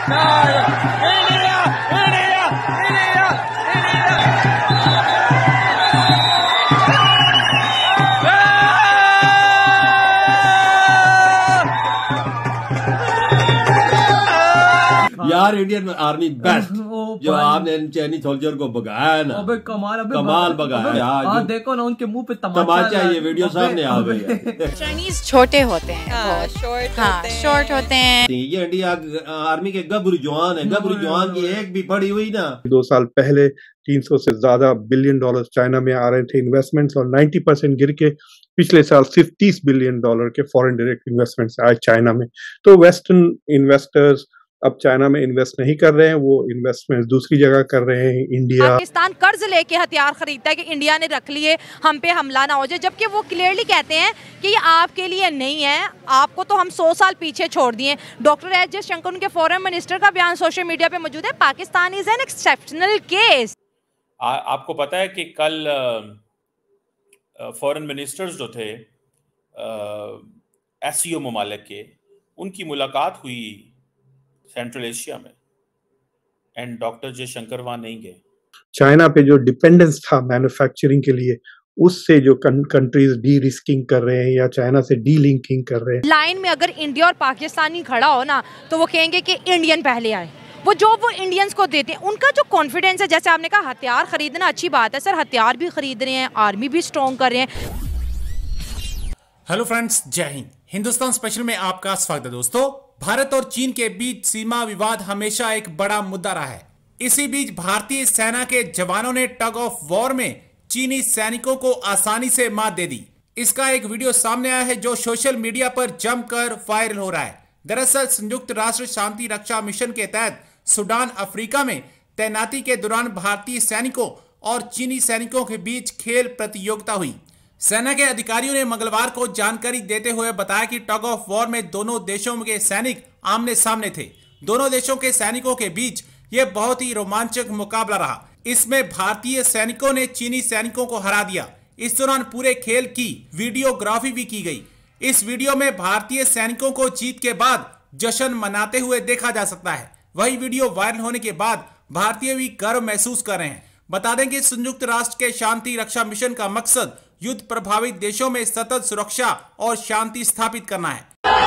यार Indian army best जो आपने चैनी सोल्जर को भगाया ना। अबे कमाल भगाया यार। देखो ना उनके मुंह पे तमाचा। ये वीडियो सामने आ गई है। चाइनीज छोटे होते हैं, शॉर्ट होते हैं। ये इंडिया आर्मी के गबरू जवान है। गबरू जवान की एक भी पड़ी हुई ना। 2 साल पहले 300 से ज्यादा बिलियन डॉलर चाइना में आ रहे थे इन्वेस्टमेंट्स, और 90% गिर के पिछले साल सिर्फ $30 बिलियन के फॉरेन डायरेक्ट इन्वेस्टमेंट्स आए चाइना में। तो वेस्टर्न इन्वेस्टर्स अब चाइना में इन्वेस्ट नहीं कर रहे हैं, वो इन्वेस्टमेंट दूसरी जगह कर रहे हैं। इंडिया पाकिस्तान कर्ज लेके हथियार खरीदता है कि इंडिया ने रख लिए, हम पे हमला ना हो जाए, जबकि वो क्लियरली कहते हैं कि ये आपके लिए नहीं है, आपको तो हम 100 साल पीछे छोड़ दिए। डॉक्टर एस जयशंकर उनके फॉरेन मिनिस्टर का बयान सोशल मीडिया पे मौजूद है। Pakistan is an exceptional case. आपको पता है कि कल फॉरेन मिनिस्टर्स जो थे एससीओ ममालिक के, उनकी मुलाकात हुई सेंट्रल एशिया में, एंड डॉक्टर जयशंकर वहां नहीं गए। चाइना पे जो डिपेंडेंस था मैन्युफैक्चरिंग के लिए, उससे जो कंट्रीज डी रिस्किंग कर रहे हैं या चाइना से डी लिंकिंग कर रहे हैं। लाइन में अगर इंडिया और पाकिस्तानी खड़ा हो ना, तो वो कहेंगे कि इंडियन पहले आए। वो इंडियंस को देते हैं, उनका जो कॉन्फिडेंस है, जैसे आपने कहा हथियार खरीदना अच्छी बात है सर, हथियार भी खरीद रहे हैं, आर्मी भी स्ट्रॉन्ग कर रहे हैं। हेलो फ्रेंड्स, जय हिंद। हिंदुस्तान स्पेशल में आपका स्वागत है। दोस्तों, भारत और चीन के बीच सीमा विवाद हमेशा एक बड़ा मुद्दा रहा है। इसी बीच भारतीय सेना के जवानों ने टग ऑफ वॉर में चीनी सैनिकों को आसानी से मात दे दी। इसका एक वीडियो सामने आया है जो सोशल मीडिया पर जमकर वायरल हो रहा है। दरअसल संयुक्त राष्ट्र शांति रक्षा मिशन के तहत सूडान अफ्रीका में तैनाती के दौरान भारतीय सैनिकों और चीनी सैनिकों के बीच खेल प्रतियोगिता हुई। सेना के अधिकारियों ने मंगलवार को जानकारी देते हुए बताया कि टग ऑफ वॉर में दोनों देशों के सैनिक आमने सामने थे। दोनों देशों के सैनिकों के बीच यह बहुत ही रोमांचक मुकाबला रहा। इसमें भारतीय सैनिकों ने चीनी सैनिकों को हरा दिया। इस दौरान पूरे खेल की वीडियोग्राफी भी की गई। इस वीडियो में भारतीय सैनिकों को जीत के बाद जश्न मनाते हुए देखा जा सकता है। वही वीडियो वायरल होने के बाद भारतीय भी गर्व महसूस कर रहे हैं। बता दें कि संयुक्त राष्ट्र के शांति रक्षा मिशन का मकसद युद्ध प्रभावित देशों में सतत सुरक्षा और शांति स्थापित करना है।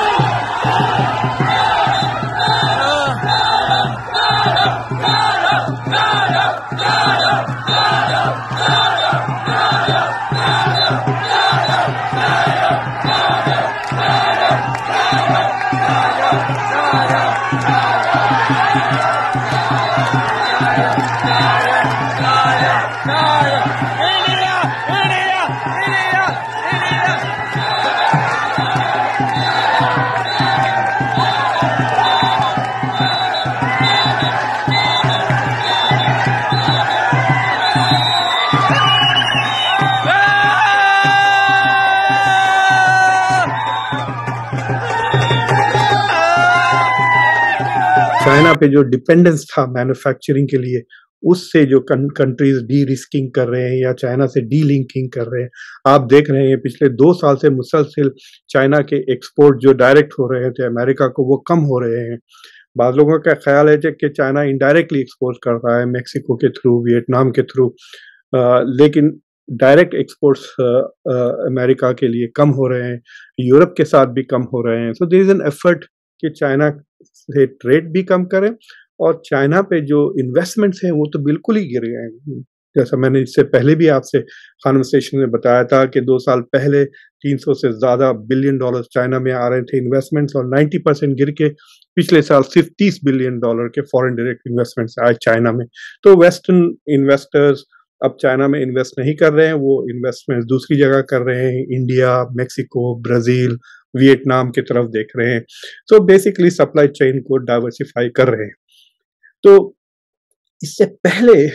चाइना पे जो डिपेंडेंस था मैन्युफैक्चरिंग के लिए, उससे जो कंट्रीज डी रिस्किंग कर रहे हैं या चाइना से डी लिंकिंग कर रहे हैं। आप देख रहे हैं पिछले 2 साल से मुसलसल चाइना के एक्सपोर्ट जो डायरेक्ट हो रहे थे अमेरिका को, वो कम हो रहे हैं। बाद लोगों का ख्याल है कि चाइना इनडायरेक्टली एक्सपोर्ट कर रहा है मेक्सिको के थ्रू, वियतनाम के थ्रू, लेकिन डायरेक्ट एक्सपोर्ट्स अमेरिका के लिए कम हो रहे हैं, यूरोप के साथ भी कम हो रहे हैं। So there is an effort कि चाइना से ट्रेड भी कम करें, और चाइना पे जो इन्वेस्टमेंट्स हैं वो तो बिल्कुल ही गिर गए हैं। जैसा मैंने इससे पहले भी आपसे कन्वर्सेशन में बताया था कि 2 साल पहले 300 से ज्यादा बिलियन डॉलर चाइना में आ रहे थे इन्वेस्टमेंट्स, और 90% गिर के पिछले साल सिर्फ $30 बिलियन के फॉरेन डायरेक्ट इन्वेस्टमेंट्स आए चाइना में। तो वेस्टर्न इन्वेस्टर्स अब चाइना में इन्वेस्ट नहीं कर रहे हैं, वो इन्वेस्टमेंट दूसरी जगह कर रहे हैं। इंडिया, मेक्सिको, ब्राजील, वियतनाम की तरफ देख रहे हैं। तो बेसिकली सप्लाई चेन को डाइवर्सिफाई कर रहे हैं। तो इससे पहले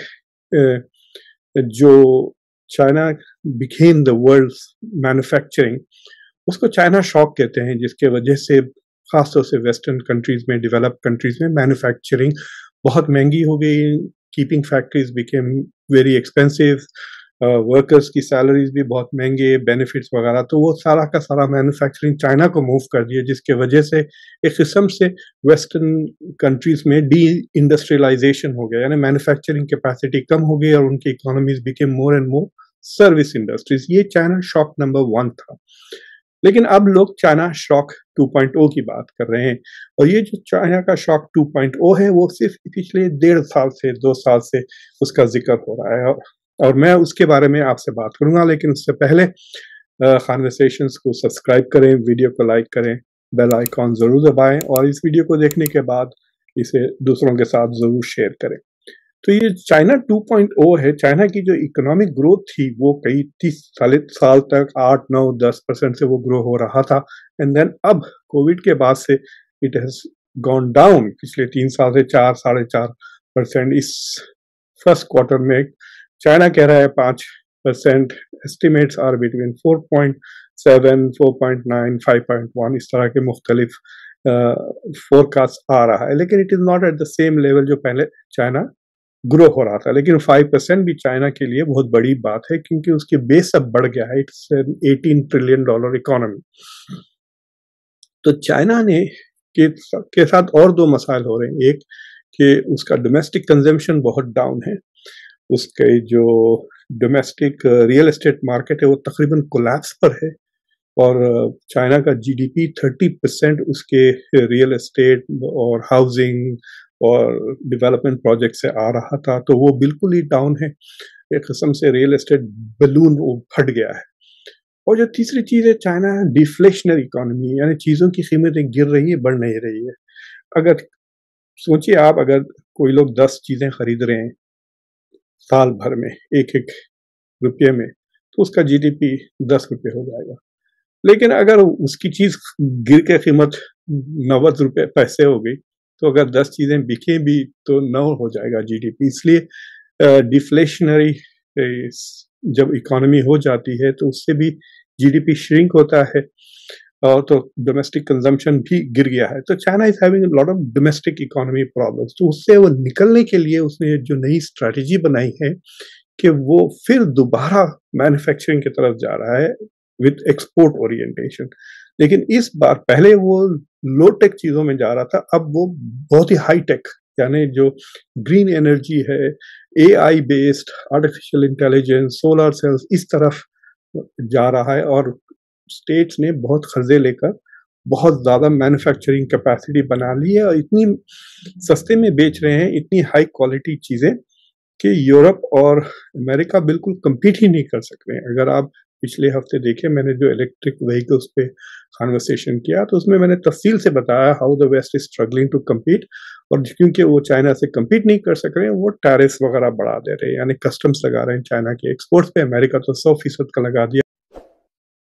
जो China became the world's manufacturing, उसको चाइना शॉक कहते हैं, जिसके वजह से खासतौर से वेस्टर्न कंट्रीज में, डेवलप कंट्रीज में मैन्युफैक्चरिंग बहुत महंगी हो गई। Keeping factories became very expensive, workers की सैलरीज भी बहुत महंगे, बेनिफिट्स वगैरह, तो वो सारा का सारा मैन्युफैक्चरिंग चाइना को मूव कर दिया, जिसके वजह से एक किस्म से वेस्टर्न कंट्रीज में डी इंडस्ट्रियलाइजेशन हो गया, यानी मैन्युफैक्चरिंग कैपेसिटी कम हो गई और उनकी economies became more and more service industries. ये चाइना शॉक नंबर 1 था। लेकिन अब लोग चाइना शॉक 2.0 की बात कर रहे हैं, और ये जो चाइना का शॉक 2.0 है वो सिर्फ पिछले 1.5 साल से 2 साल से उसका जिक्र हो रहा है, और मैं उसके बारे में आपसे बात करूंगा। लेकिन उससे पहले कॉन्वर्सेशंस को सब्सक्राइब करें, वीडियो को लाइक करें, बेल आइकॉन जरूर दबाएं, और इस वीडियो को देखने के बाद इसे दूसरों के साथ जरूर शेयर करें। तो ये चाइना 2.0 है। चाइना की जो इकोनॉमिक ग्रोथ थी वो कई 30 साल तक 8, 9, 10% से वो ग्रो हो रहा था, एंड देन अब कोविड के बाद से इट हैज गॉन डाउन। पिछले 3 साल से 4, 4.5% इस फर्स्ट क्वार्टर में चाइना कह रहा है 5%, एस्टिमेट्स आर बिटवीन 4.7, 4.9, 5.1, इस तरह के मुख्तलिफ फोरकास्ट आ रहा है। लेकिन it is not at the same level जो पहले चाइना ग्रो हो रहा था। लेकिन 5% भी चाइना के लिए बहुत बड़ी बात है, क्योंकि उसकी बेस अब बढ़ गया है। It's $18 trillion economy. तो चाइना ने के साथ और 2 मसाइल हो रहे हैं। एक कि उसका डोमेस्टिक कंजम्पशन बहुत डाउन है, उसके जो डोमेस्टिक रियल एस्टेट मार्केट है वो तकरीबन कोलैप्स पर है, और चाइना का जीडीपी 30% उसके रियल एस्टेट और हाउसिंग और डेवलपमेंट प्रोजेक्ट से आ रहा था, तो वो बिल्कुल ही डाउन है। एक किस्म से रियल एस्टेट बलून वो फट गया है। और जो तीसरी चीज़ है, चाइना डिफ्लेशनरी इकोनॉमी, यानी चीज़ों की कीमतें गिर रही है, बढ़ नहीं रही है। अगर सोचिए आप, अगर कोई लोग 10 चीज़ें खरीद रहे हैं साल भर में 1-1 रुपये में, तो उसका जीडीपी 10 रुपये हो जाएगा। लेकिन अगर उसकी चीज़ गिर के कीमत 90 रुपये पैसे हो गई, तो अगर 10 चीज़ें बिके भी तो 9 हो जाएगा जीडीपी। इसलिए डिफ्लेशनरी जब इकोनॉमी हो जाती है तो उससे भी जीडीपी श्रिंक होता है, और तो डोमेस्टिक कंजम्पशन भी गिर गया है। तो China is having lot of domestic economy problems. तो उससे वो निकलने के लिए उसने जो नई स्ट्रैटेजी बनाई है कि वो फिर दोबारा मैन्युफैक्चरिंग की तरफ जा रहा है विद एक्सपोर्ट ओरिएंटेशन। लेकिन इस बार, पहले वो लो टेक चीजों में जा रहा था, अब वो बहुत ही हाई टेक, यानी जो ग्रीन एनर्जी है, AI based, artificial intelligence, solar cells, इस तरफ जा रहा है। और स्टेट्स ने बहुत कर्जे लेकर बहुत ज्यादा मैन्युफैक्चरिंग कैपेसिटी बना ली है, और इतनी सस्ते में बेच रहे हैं, इतनी हाई क्वालिटी चीजें कि यूरोप और अमेरिका बिल्कुल कम्पीट ही नहीं कर सक रहे हैं। अगर आप पिछले हफ्ते देखे, मैंने जो इलेक्ट्रिक व्हीकल्स पे कॉन्वर्सेशन किया, तो उसमें मैंने तफसील से बताया how the west is struggling to compete, और क्योंकि वो चाइना से कम्पीट नहीं कर सक रहे हैं, वो टैरिफ्स वगैरह बढ़ा दे रहे हैं, यानी कस्टम्स लगा रहे हैं चाइना के एक्सपोर्ट्स पे। अमेरिका तो 100% का लगा दिया।